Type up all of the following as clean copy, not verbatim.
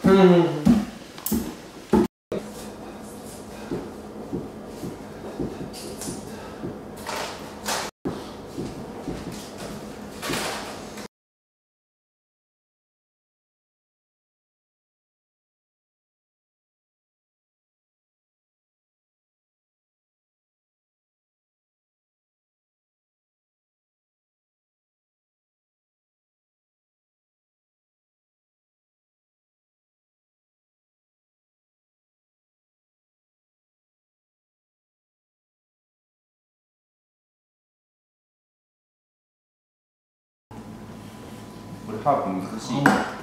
これハープ難しい。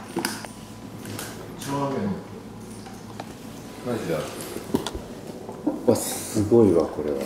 マジだ。わ、すごいわこれは。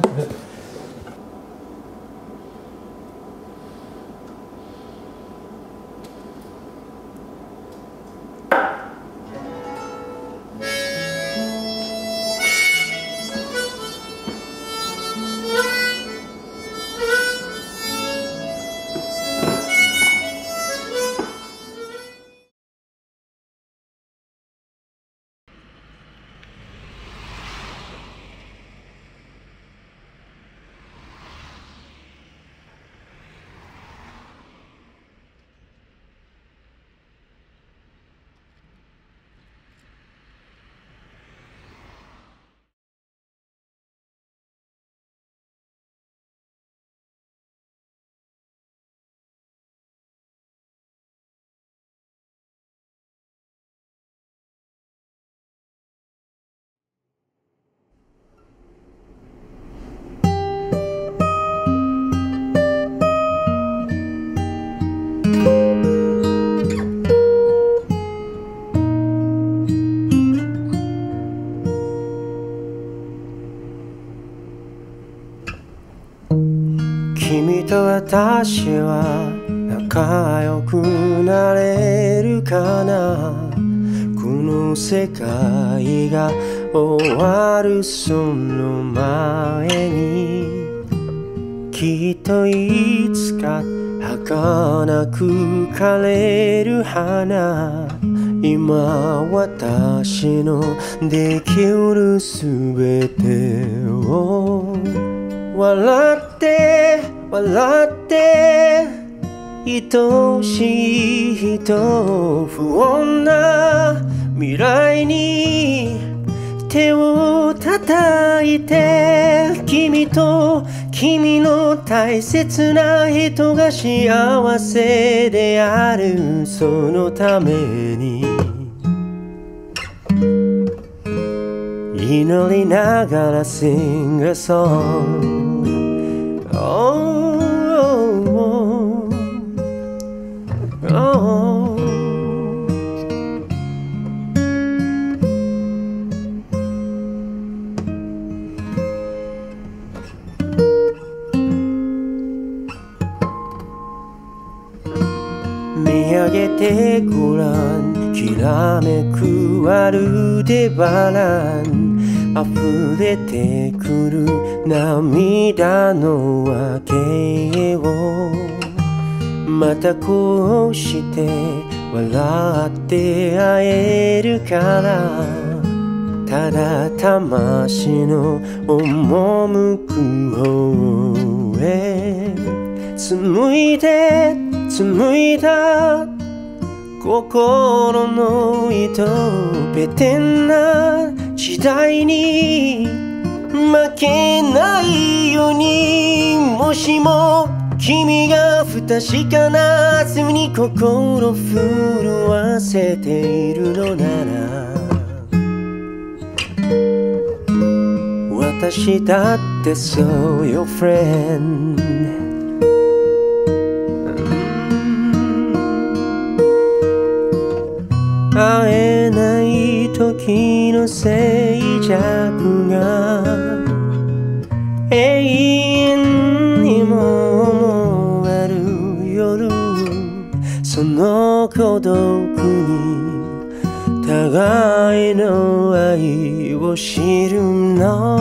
君と私は仲良くなれるかな。この世界が終わるその前に、きっといつか儚く枯れる花。今私のできるすべてを笑って笑って愛しい人、不穏な未来に手を叩いて、君と君の大切な人が幸せであるそのために祈りながら sing a song、oh, oh, oh, oh. 見上げてごらん、きらめくアルデバラン、溢れてくる涙の訳を、またこうして笑って会えるから、ただ魂の赴く方へ紡いで紡いだ心の糸、ベテな時代に負けないように、もしも君が不確かな明日に心震わせているのなら、私だって So your friend、会えない時の静寂が永遠にも思える夜、その孤独に互いの愛を知るの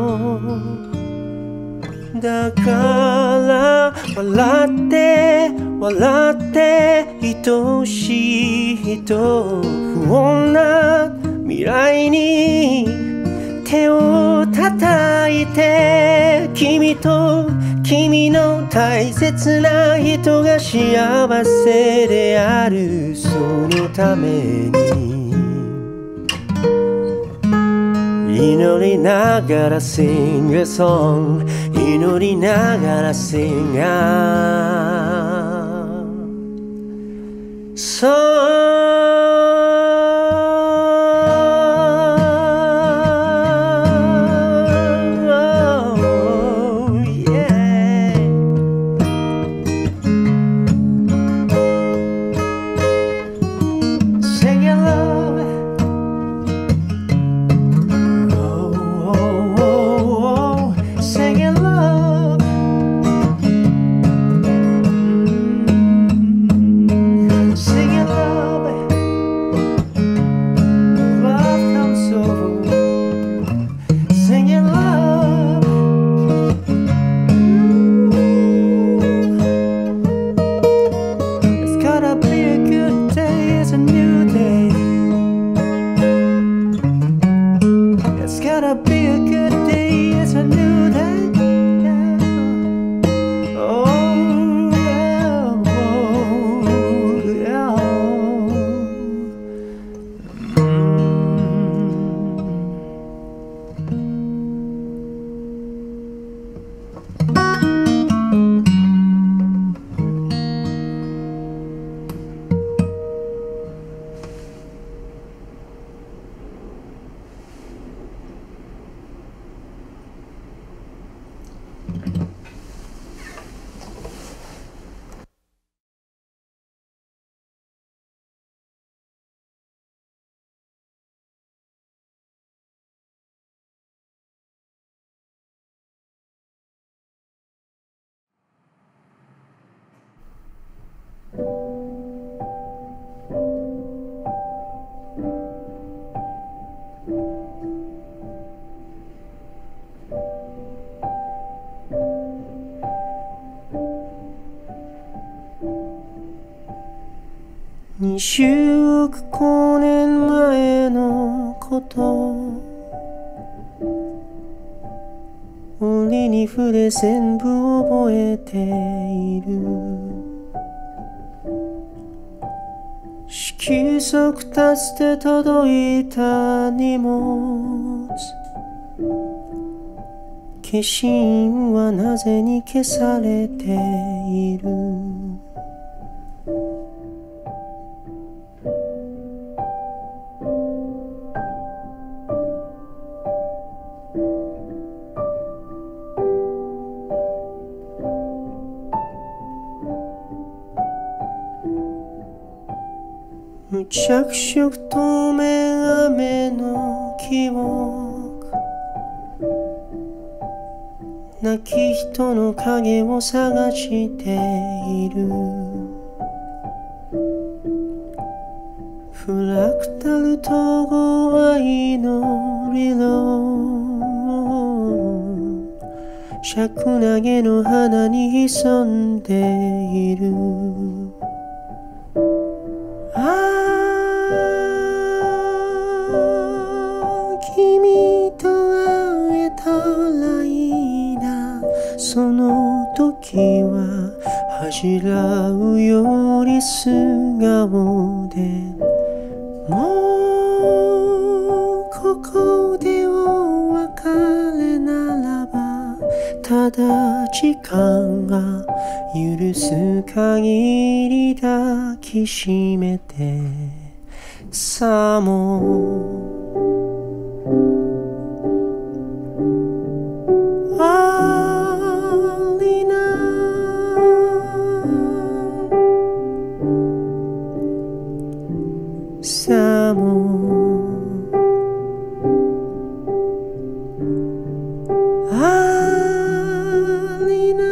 だから、笑って笑って愛しい人、不穏な未来に手を叩いて、君と君の大切な人が幸せであるそのために祈りながら sing a song 祈りながら sing a20億光年前のこと折に触れ全部覚えている色速達で届いた荷物消印はなぜに消されている無着色透明雨の記憶亡き人の影を探しているフラクタル統合愛のリローシャクナゲの花に潜んでいる君と会えたらいいなその時は恥じらうより素顔でもうここでお別れならばただ時間が許す限り抱きしめてさもありなさもありな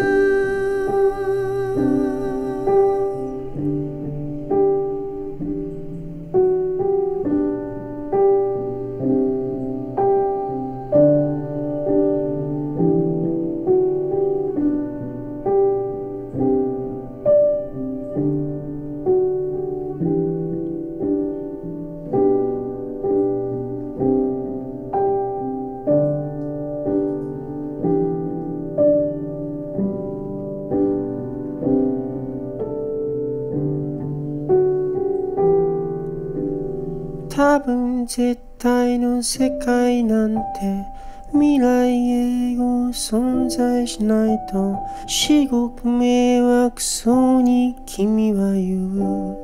絶対の世界なんて未来永劫存在しないと至極迷惑そうに君は言う。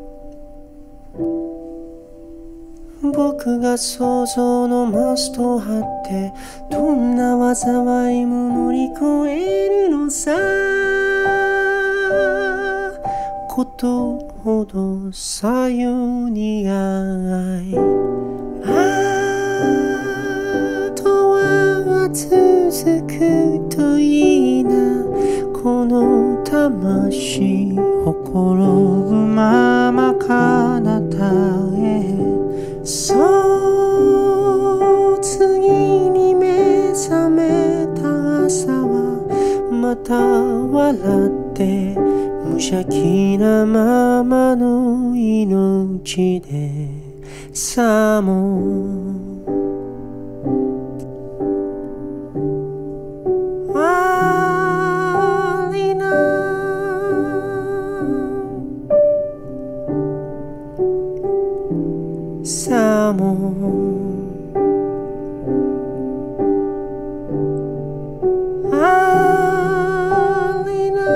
僕が想像のマストを張ってどんな災いも乗り越えるのさ。ことほどさよにがいあとは続くといいな。この魂ほころぶまま彼方へ。そう次に目覚めた朝はまた笑って無邪気なままの命でさもありなさもありな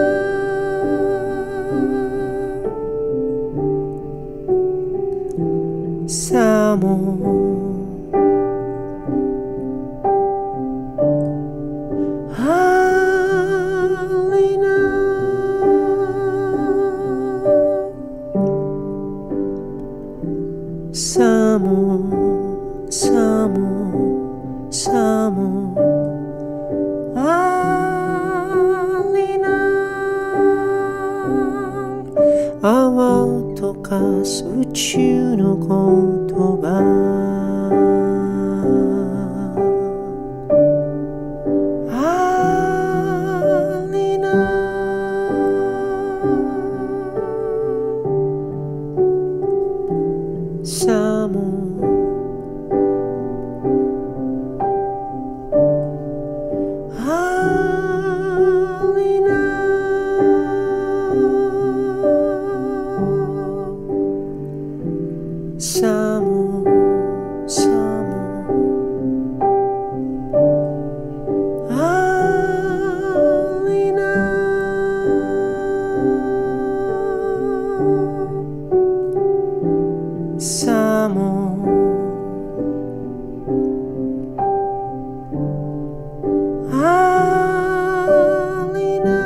さもさもさもさもありな泡を溶かす宇宙の言葉さもありなさもさもありなさもありな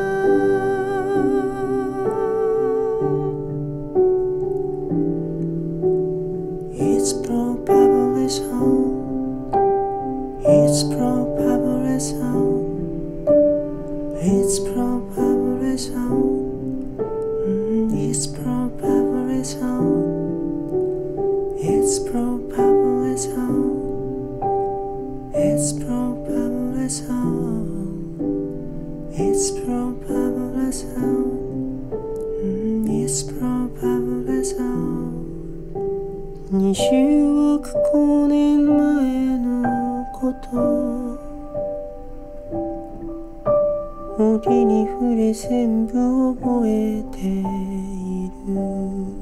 It's probably so It's probably so It's probably so It's probably so It's probably so It's probably so It's probably so It's probably so 20億光年前のこと折に触れ全部覚えている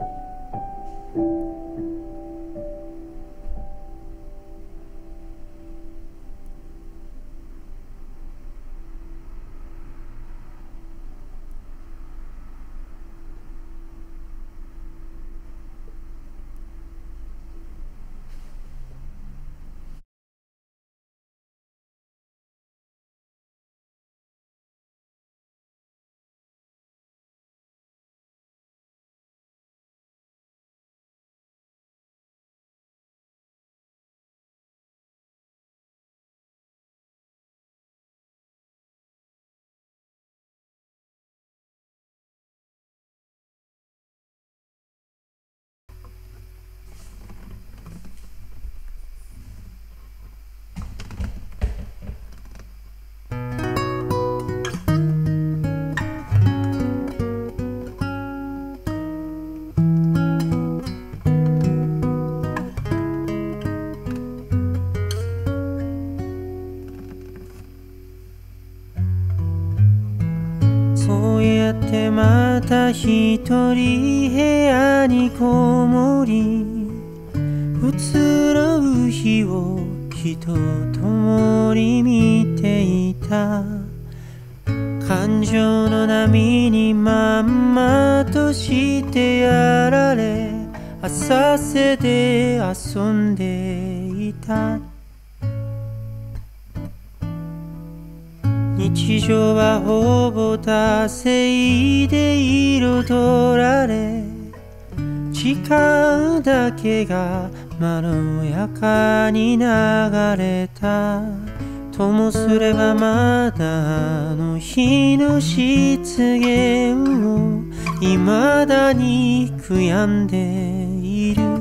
そうやってまた一人部屋にこもり移ろう日を人共に見ていた。感情の波にまんまとしてやられ、浅瀬で遊んでいた。日常はほぼ惰性で彩られ、時間だけがまろやかに流れた。ともすればまだあの日の失言を未だに悔やんでいる。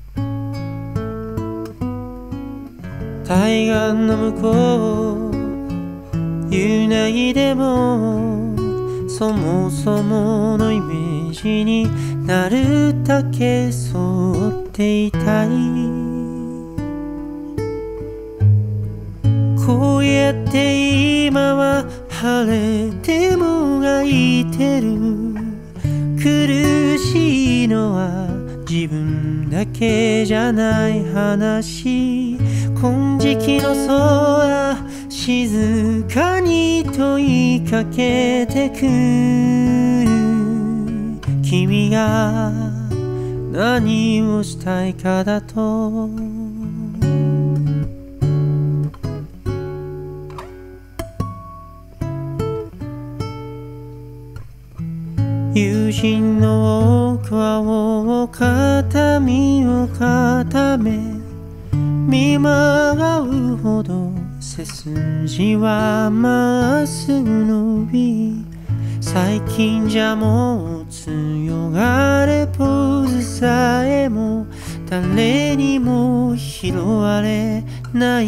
対岸の向こう揺ないでも、そもそものイメージになるだけ沿っていたい。こうやって今は晴れてもがいてる。苦しいのは自分だけじゃない話。金色の空静かに問いかけてくる。君が何をしたいかだと。友人の多くは大方身を固め、見まがうほど背筋はまっすぐ伸び、最近じゃもう強がれポーズさえも誰にも拾われない。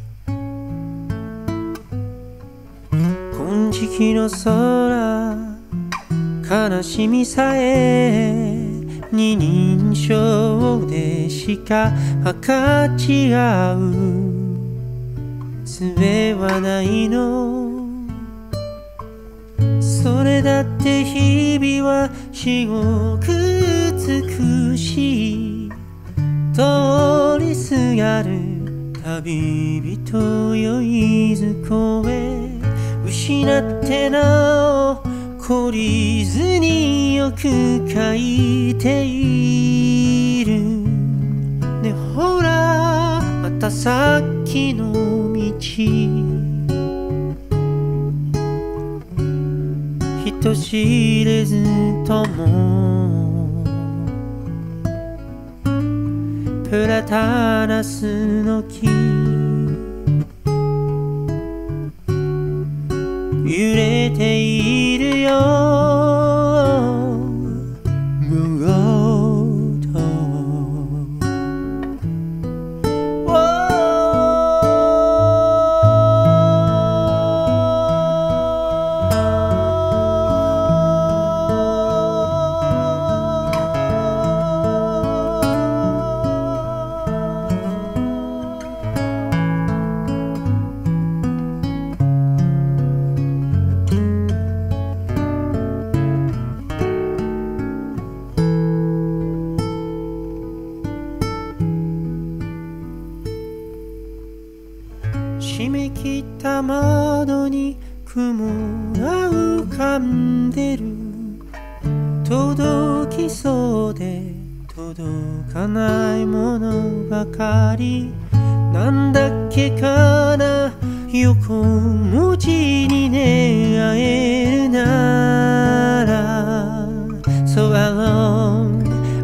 金色の空悲しみさえ二人称でしか分かち合う術はないの。それだって日々は至極美しい。通りすがる旅人よいずこへ、失ってなお懲りずによく書いている。ねほらまたさっきの道、人知れずともプラタナスの木、揺れているよむごと。閉め切った窓に雲が浮かんでる。届きそうで届かないものばかり。なんだっけかな横文字に願えるなら So alone,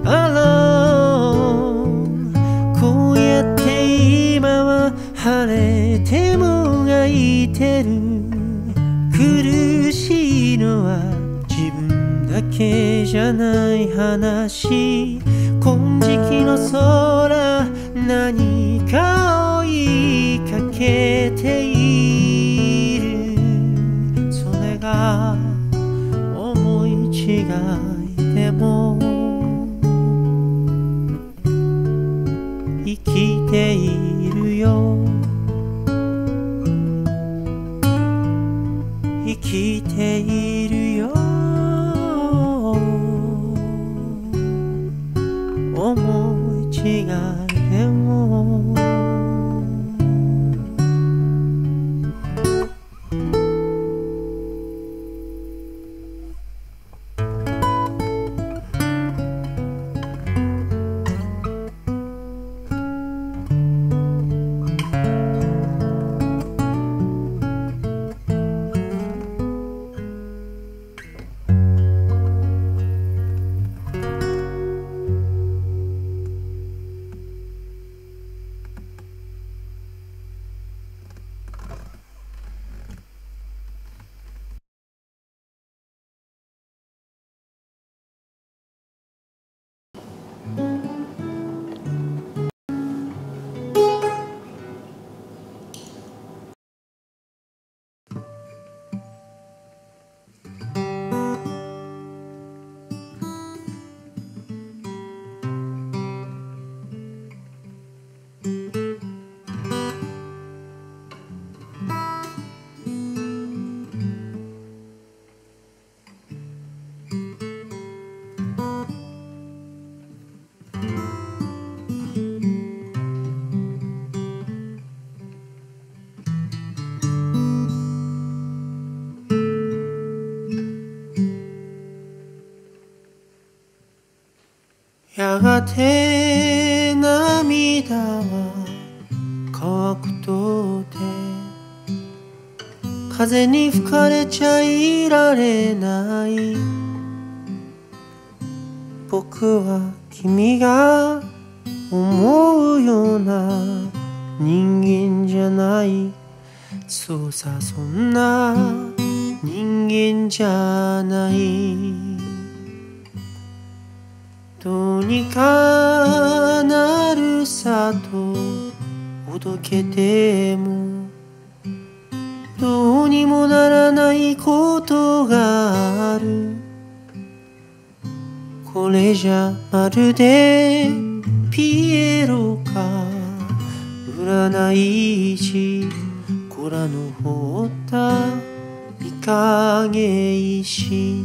alone。 こうやって今は晴れてもがいてる。苦しいのは自分だけじゃない話。金色の空何か追いかけている。それが思い違いでも生きているよ。生きているよ。思い違いでもやがて涙は乾くとて風に吹かれちゃいられない僕は君が思うような人間じゃないそうさそんな人間じゃないどうにかなるさとほどけてもどうにもならないことがあるこれじゃまるでピエロか占い師子らの放った見影石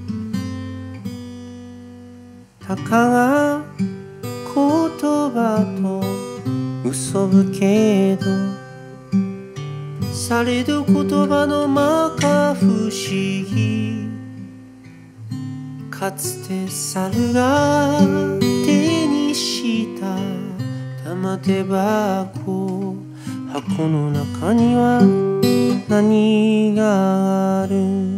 たかが言葉と嘘ぶけどされど言葉の摩訶不思議かつて猿が手にした玉手箱箱の中には何がある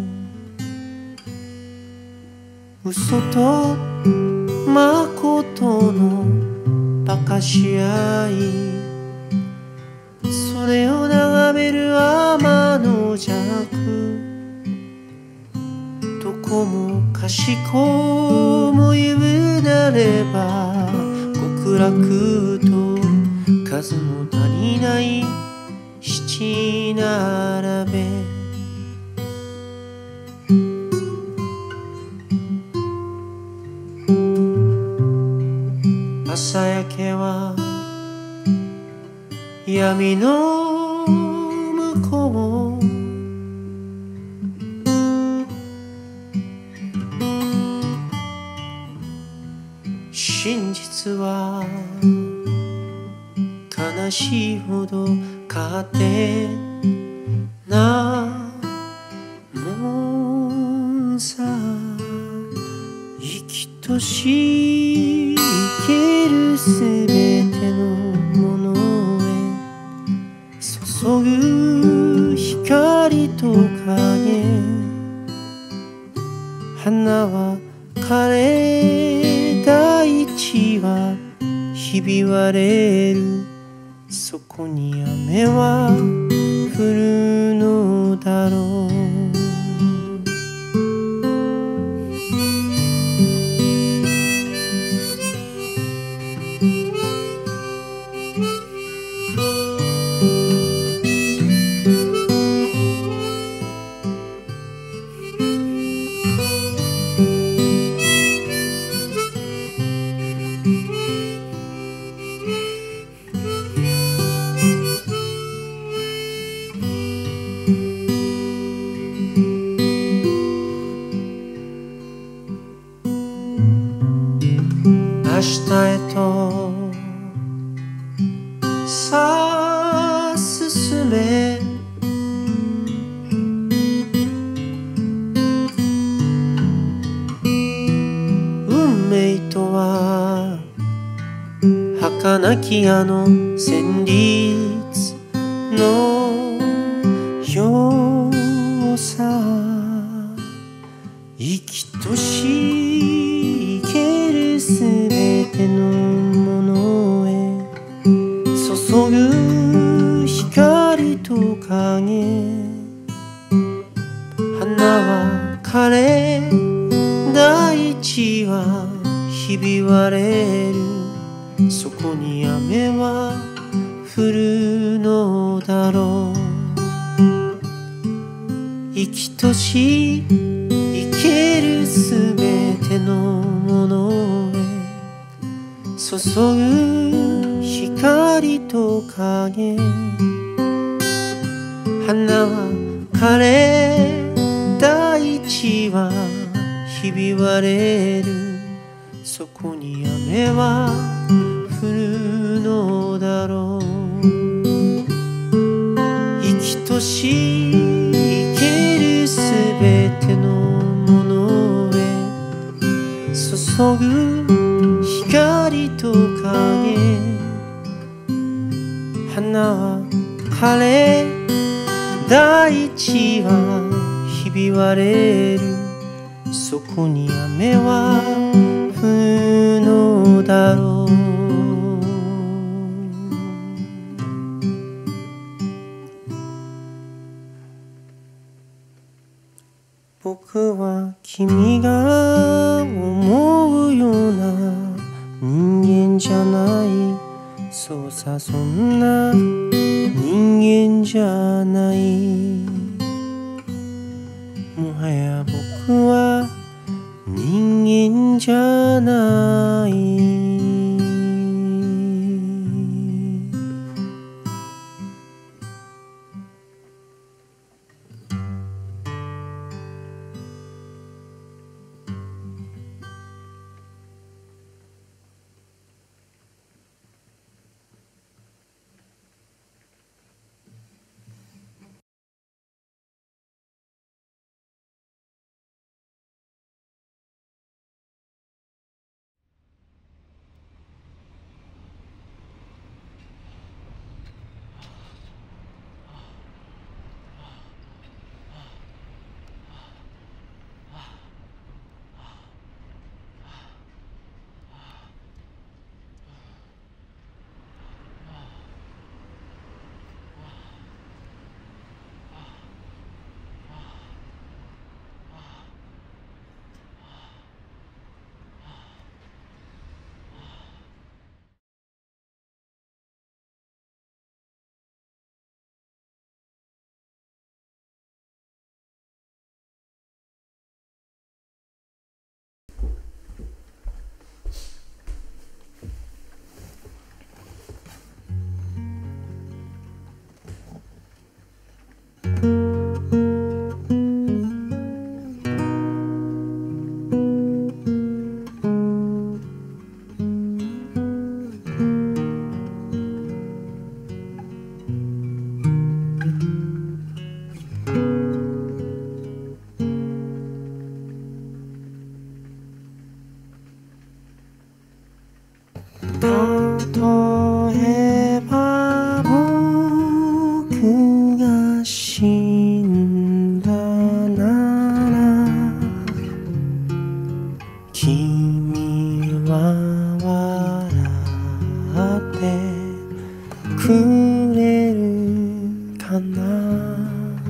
嘘と誠の馬鹿し合いそれを眺める天の弱どこもかしこも言うなれば極楽と数も足りない七並べ朝焼けは闇の向こう真実は悲しいほど勝手なもんさ生きとし生けるすべてのものへ注ぐ光と影花は枯れ大地はひび割れるそこに雨は降るのだろうき家の旋律のようさ、生きとし生けるすべてのものへ注ぐ光と影、花は枯れ大地はひび割れる、そこに雨は降るのだろう。生きとし生けるすべてのものへ注ぐ光と影、花は枯れ大地はひび割れる、そこに雨は降るのだろう。生きとし生けるすべてのものへ注ぐ光と影、花は枯れ大地はひび割れる、そこに雨は降るのだろう。僕は君が思うような人間じゃない、そうさ、そんな人間じゃない。もはや僕は人間じゃない。例えば僕が死んだなら君は笑ってくれるかな。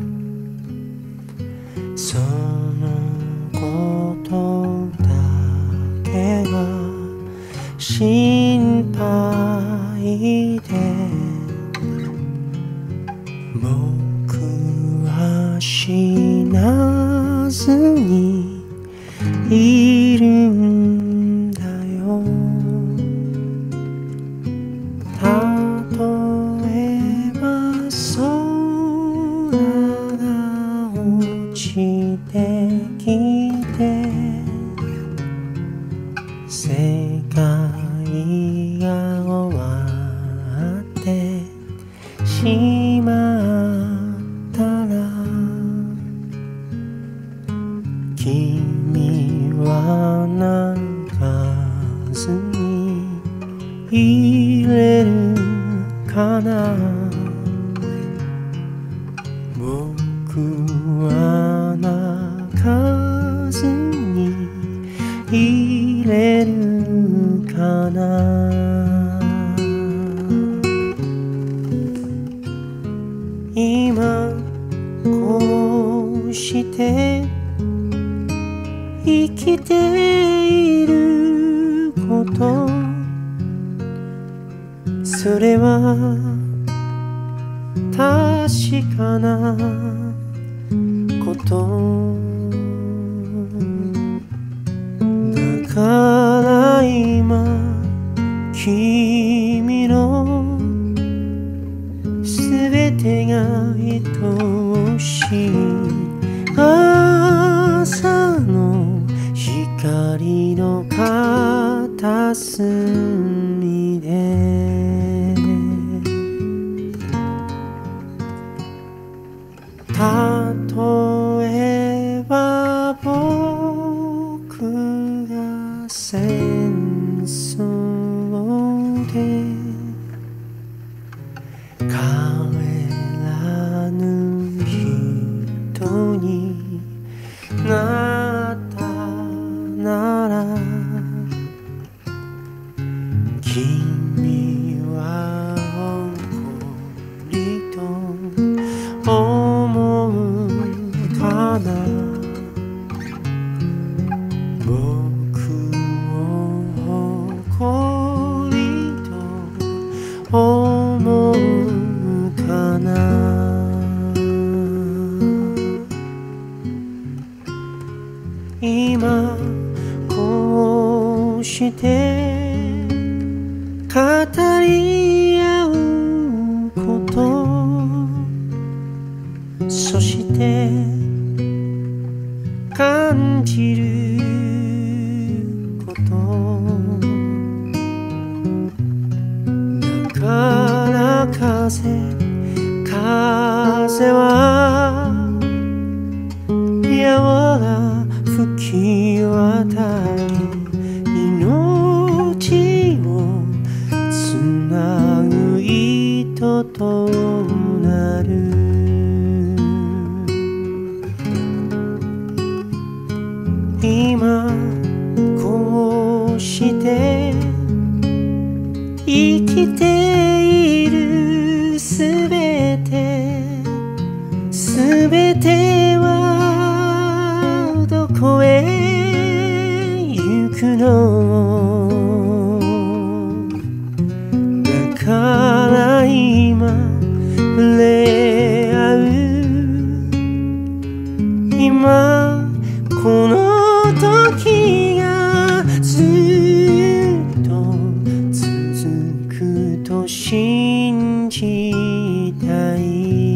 そのことだけが心配で僕は死なずにいるんだよ。例えば空が落ちてきて世界が終わってしまったら君は泣かずにいれるかな。僕は泣かずにいれるかな。今こうして生きていること、それは確かなこと。だから今君のすべてが愛しい朝の光の片隅で、例えば僕が戦争で帰らぬ人になったなら、君は誇りと思うかな。僕を誇りと思うかな。今こうして語り合うこと、そして感じること、だから風はやわら吹き渡り、命をつなぐ糸となる。今こうして生きているすべてはどこへ行くの。だから今触れ合う、今この時がずっと続くと信じたい。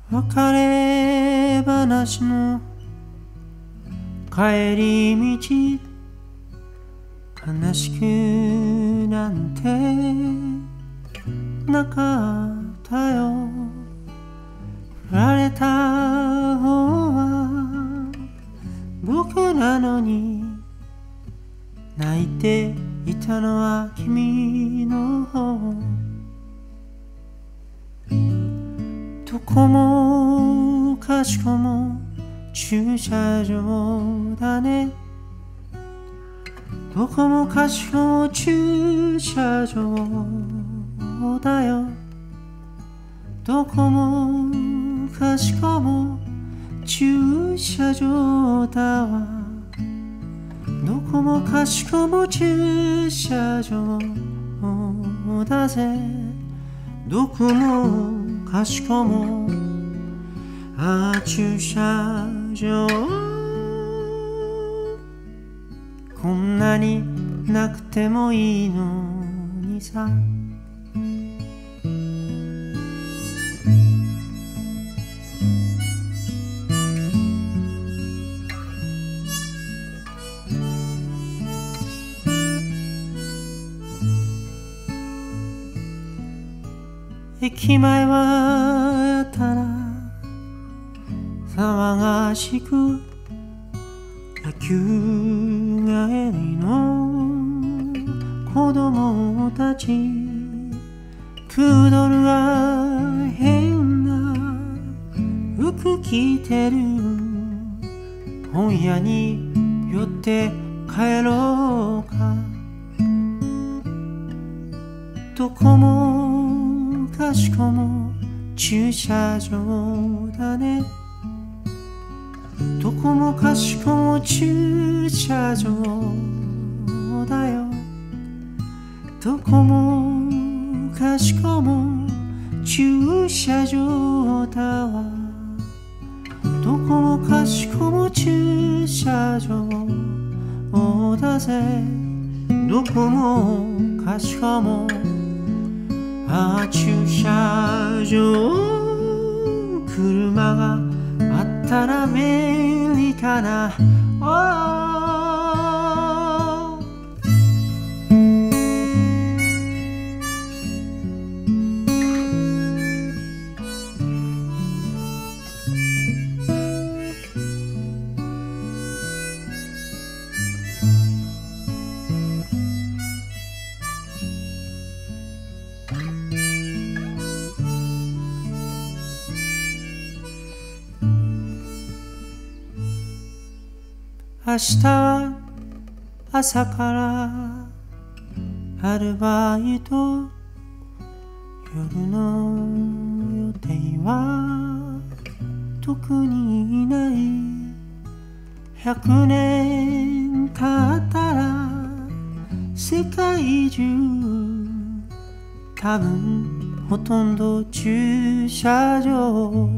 別れ話の帰り道悲しくなんてなかったよ。振られた方は僕なのに泣いていたのは君の方。どこもかしこも駐車場だね。どこもかしこも駐車場だよ。どこもかしこも駐車場だわ。どこもかしこも駐車場だぜ。どこもかしこも駐車場。こんなになくてもいいのにさ。駅前はやたら騒がしく、野球帰りの子供たち、プードルが変な服着てる。本屋に寄って帰ろうか。どこもかしこも駐車場だね。どこもかしこも駐車場だよ。どこもかしこも駐車場だわ。どこもかしこも駐車場だぜ。どこもかしこも駐車場。車があったら便利かな。明日は朝からアルバイト。夜の予定は特にない。100年経ったら世界中多分ほとんど駐車場。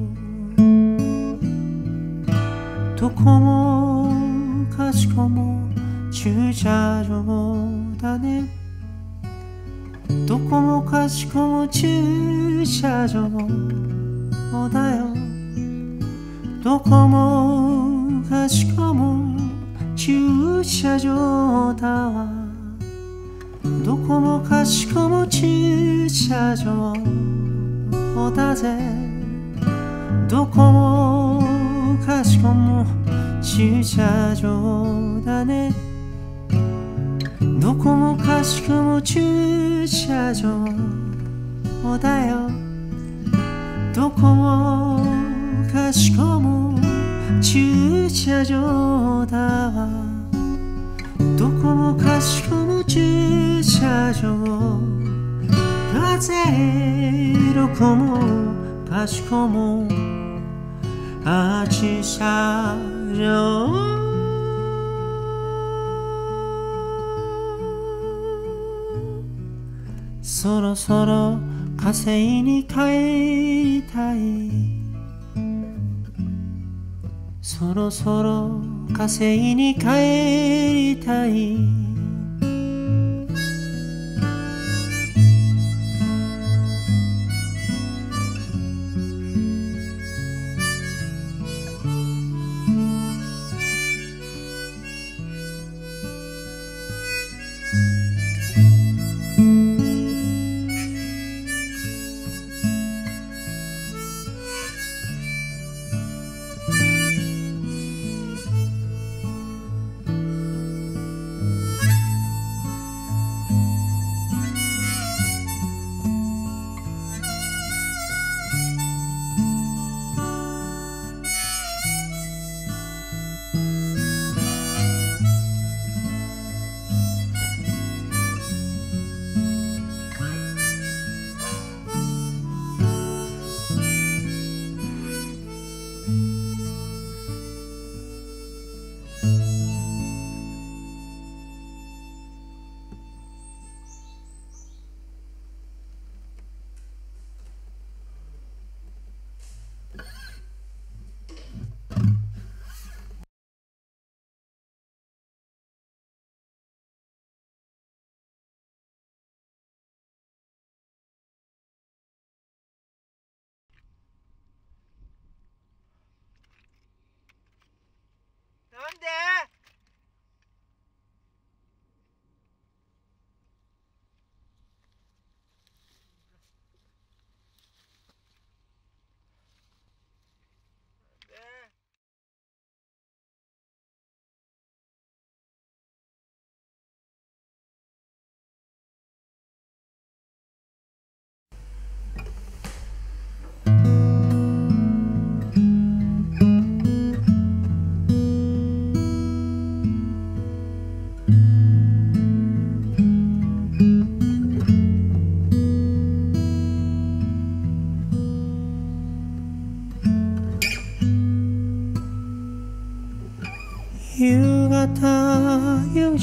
どこもかしこも駐車場だね。どこもかしこも駐車場だよ。どこもかしこも駐車場だわ。どこもかしこも駐車場だぜ。どこもかしこも駐車場だね。どこもかしこも駐車場だよ。どこもかしこも駐車場だわ。どこもかしこも駐車場だぜ。どこもかしこも駐車場。そろそろ稼いに帰りたい。そろそろ稼いに帰りたい。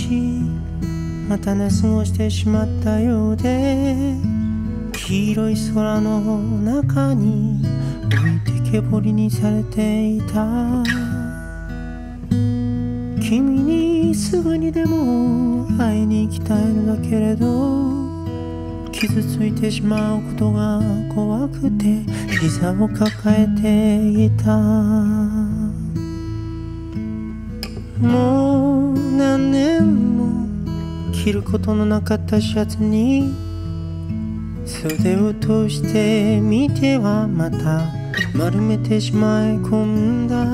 しまた寝過ごしてしまったようで、黄色い空の中に置いてけぼりにされていた。君にすぐにでも会いに行きたいのだけれど、傷ついてしまうことが怖くて膝を抱えていた。もう何年も着ることのなかったシャツに袖を通してみてはまた丸めてしまい込んだ。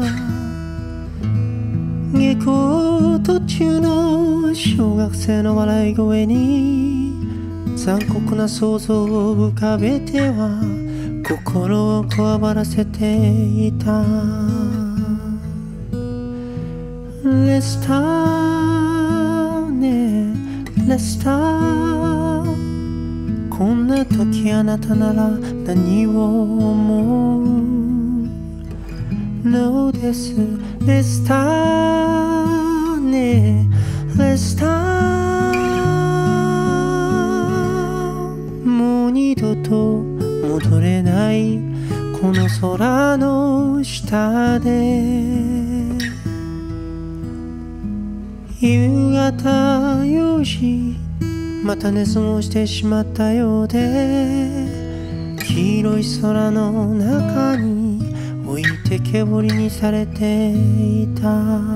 下校途中の小学生の笑い声に残酷な想像を浮かべては心をこわばらせていた。レスターねレスター、こんな時あなたなら何を思うのです。レスターねレスター、もう二度と戻れないこの空の下で。夕方4時また寝過ごしてしまったようで、黄色い空の中に置いてけぼりにされていた。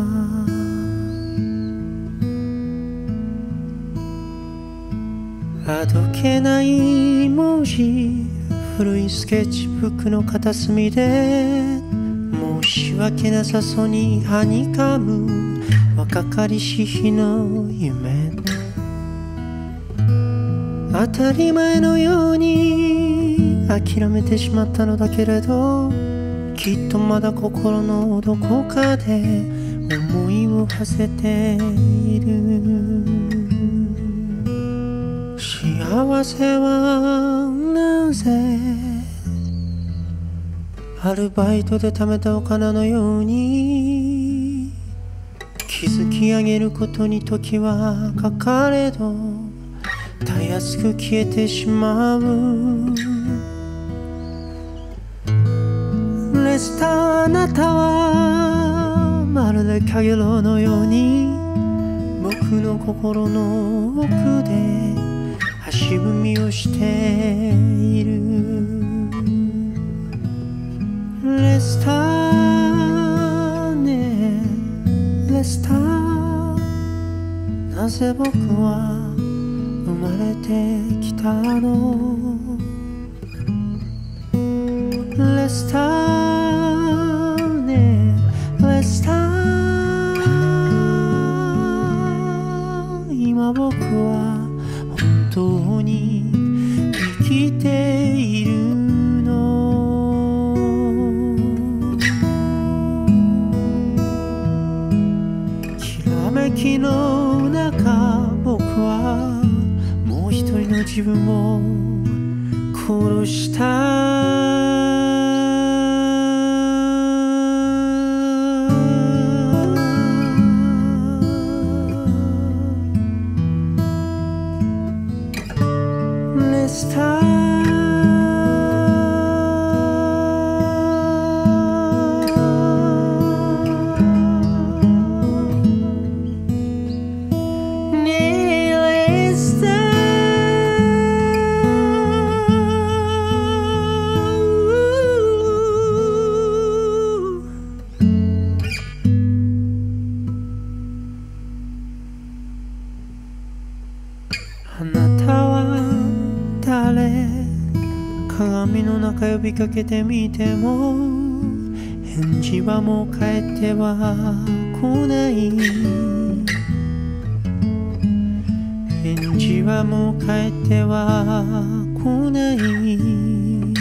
あどけない文字、古いスケッチブックの片隅で申し訳なさそうにはにかむ若かりし日の夢。当たり前のように諦めてしまったのだけれど、きっとまだ心のどこかで思いを馳せている。幸せはなぜアルバイトで貯めたお金のように築き上げることに時はかかれどたやすく消えてしまう。レスター、あなたはまるでかげろうのように僕の心の奥で足踏みをしている。レスターねレスター、なぜ僕は生まれてきたの。レスターねレスター、今僕は本当に生きているの。きらめきの中僕はもう一人の自分を殺した。レスターあなたは誰、鏡の中呼びかけてみても返事はもう返っては来ない。返事はもう返っては来ない。